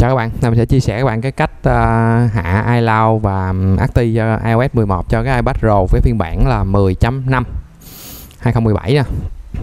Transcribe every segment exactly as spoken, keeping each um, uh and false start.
Chào các bạn, mình sẽ chia sẻ các bạn cái cách uh, hạ iCloud và Active cho i O S mười một cho cái iPad Pro với phiên bản là mười chấm năm hai không một bảy nè.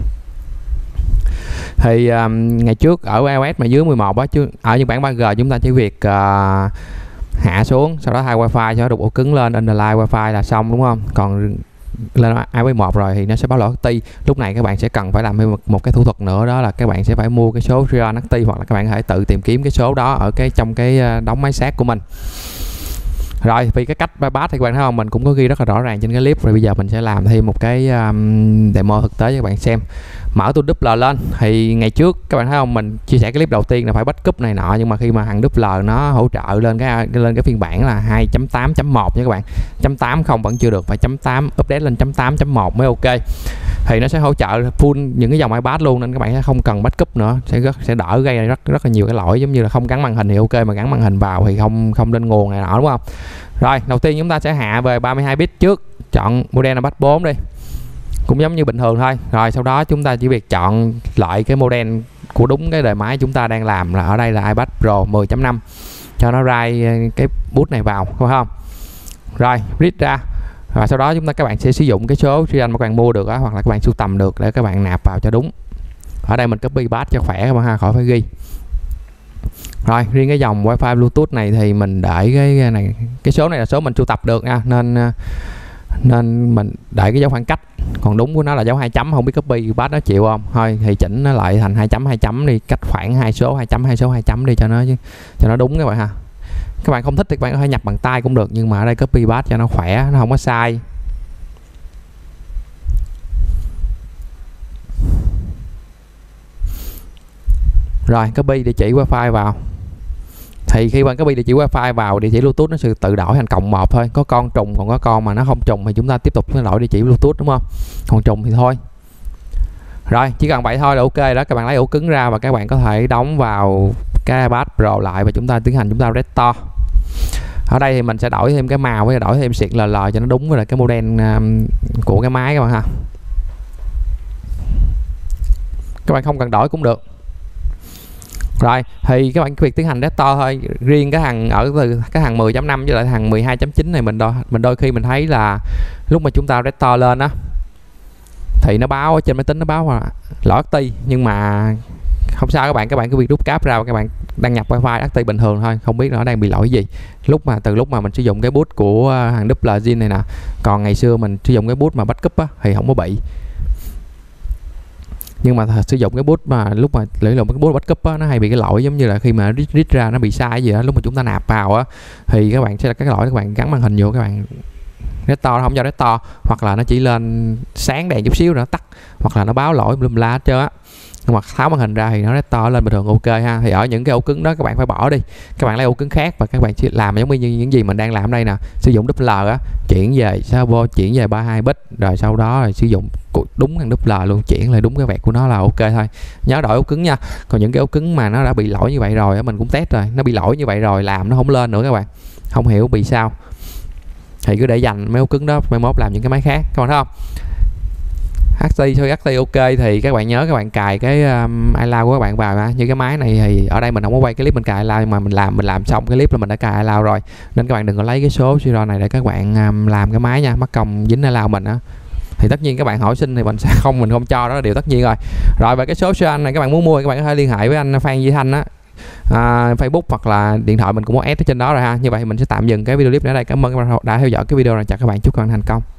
Thì um, ngày trước ở iOS mà dưới mười một á, chứ ở những bản ba G chúng ta chỉ việc uh, hạ xuống, sau đó thay wifi cho nó đục ổ cứng lên, underline wifi là xong, đúng không? Còn lên i O S mười một rồi thì nó sẽ báo lỗi Active. Lúc này các bạn sẽ cần phải làm thêm một, một cái thủ thuật nữa, đó là các bạn sẽ phải mua cái số Xeon Active, hoặc là các bạn có thể tự tìm kiếm cái số đó ở cái trong cái đống máy xác của mình. Rồi, vì cái cách bypass thì các bạn thấy không, mình cũng có ghi rất là rõ ràng trên cái clip. Rồi bây giờ mình sẽ làm thêm một cái um, demo thực tế cho các bạn xem. Mở tool double lên thì ngày trước các bạn thấy không, mình chia sẻ cái clip đầu tiên là phải backup này nọ, nhưng mà khi mà thằng double nó hỗ trợ lên cái lên cái phiên bản là hai chấm tám chấm một nha các bạn. chấm tám không vẫn chưa được, phải chấm tám update lên chấm tám chấm một mới ok. Thì nó sẽ hỗ trợ full những cái dòng iPad luôn, nên các bạn sẽ không cần backup nữa, sẽ rất sẽ đỡ gây ra rất rất là nhiều cái lỗi, giống như là không gắn màn hình thì ok, mà gắn màn hình vào thì không không lên nguồn này nọ, đúng không? Rồi, đầu tiên chúng ta sẽ hạ về ba mươi hai bit trước, chọn model iPad bốn đi. Cũng giống như bình thường thôi. Rồi sau đó chúng ta chỉ việc chọn lại cái model của đúng cái đời máy chúng ta đang làm, là ở đây là iPad Pro mười chấm năm, cho nó write cái boot này vào, phải không? Rồi, read ra. Rồi sau đó chúng ta các bạn sẽ sử dụng cái số Xeon mà các bạn mua được á, hoặc là các bạn sưu tầm được để các bạn nạp vào cho đúng. Ở đây mình copy paste cho khỏe các bạn ha, khỏi phải ghi. Rồi, riêng cái dòng wifi Bluetooth này thì mình để cái này, cái số này là số mình sưu tập được nha, nên nên mình để cái dấu khoảng cách. Còn đúng của nó là dấu hai chấm, không biết copy paste nó chịu không. Thôi thì chỉnh nó lại thành hai chấm hai chấm đi, cách khoảng hai số hai chấm hai số hai chấm đi cho nó cho nó đúng các bạn ha. Các bạn không thích thì các bạn có thể nhập bằng tay cũng được, nhưng mà ở đây copy paste cho nó khỏe, nó không có sai. Rồi, copy địa chỉ wifi vào. Thì khi bạn copy địa chỉ wifi vào, địa chỉ Bluetooth nó sẽ tự đổi thành cộng một thôi. Có con trùng, còn có con mà nó không trùng thì chúng ta tiếp tục đổi địa chỉ Bluetooth, đúng không? Còn trùng thì thôi. Rồi, chỉ cần vậy thôi là ok đó. Các bạn lấy ổ cứng ra và các bạn có thể đóng vào cái iPad Pro lại, và chúng ta tiến hành chúng ta restore. Ở đây thì mình sẽ đổi thêm cái màu với đổi thêm xịt lờ lờ cho nó đúng với lại cái model um, của cái máy các bạn ha. Các bạn không cần đổi cũng được. Rồi, thì các bạn việc tiến hành restore thôi. Riêng cái thằng ở từ cái thằng mười chấm năm với lại thằng mười hai chấm chín này mình đôi mình đôi khi mình thấy là lúc mà chúng ta restore lên á thì nó báo ở trên máy tính nó báo là lỗi Active, nhưng mà không sao các bạn, các bạn cứ việc rút cáp ra và các bạn đăng nhập wifi Active bình thường thôi, không biết nó đang bị lỗi gì. Lúc mà từ lúc mà mình sử dụng cái boot của hàng double Zin này nè, còn ngày xưa mình sử dụng cái boot mà backup á thì không có bị. Nhưng mà sử dụng cái boot mà lúc mà lợi dụng cái boot backup á, nó hay bị cái lỗi giống như là khi mà read, read ra nó bị sai gì đó, lúc mà chúng ta nạp vào á thì các bạn sẽ là cái lỗi các bạn gắn màn hình vô, các bạn restore nó không cho restore, hoặc là nó chỉ lên sáng đèn chút xíu rồi nó tắt, hoặc là nó báo lỗi blum la hết trơn á. Nhưng mà tháo màn hình ra thì nó restore lên bình thường ok ha. Thì ở những cái ổ cứng đó các bạn phải bỏ đi, các bạn lấy ổ cứng khác và các bạn chỉ làm giống như những gì mình đang làm đây nè, sử dụng double á, chuyển về servo, chuyển về ba mươi hai bit, rồi sau đó rồi sử dụng đúng thằng double luôn, chuyển lại đúng cái vẹt của nó là ok thôi. Nhớ đổi ổ cứng nha. Còn những cái ổ cứng mà nó đã bị lỗi như vậy rồi, mình cũng test rồi, nó bị lỗi như vậy rồi làm nó không lên nữa các bạn, không hiểu bị sao, thì cứ để dành mấy ổ cứng đó mai mốt làm những cái máy khác, các bạn thấy không? Active thôi, Active ok thì các bạn nhớ các bạn cài cái um, iCloud của các bạn vào ha. Như cái máy này thì ở đây mình không có quay cái clip mình cài iCloud, nhưng mà mình làm mình làm xong cái clip là mình đã cài iCloud rồi, nên các bạn đừng có lấy cái số Xeon này để các bạn um, làm cái máy nha, mất công dính iCloud mình á. Thì tất nhiên các bạn hỏi xin thì mình sẽ không mình không cho, đó là điều tất nhiên rồi. Rồi về cái số Xeon này các bạn muốn mua thì các bạn có thể liên hệ với anh Phan Duy Thanh á, à, Facebook hoặc là điện thoại mình cũng có add ở trên đó rồi ha. Như vậy thì mình sẽ tạm dừng cái video clip ở đây. Cảm ơn các bạn đã theo dõi cái video này, chào các bạn, chúc các bạn thành công.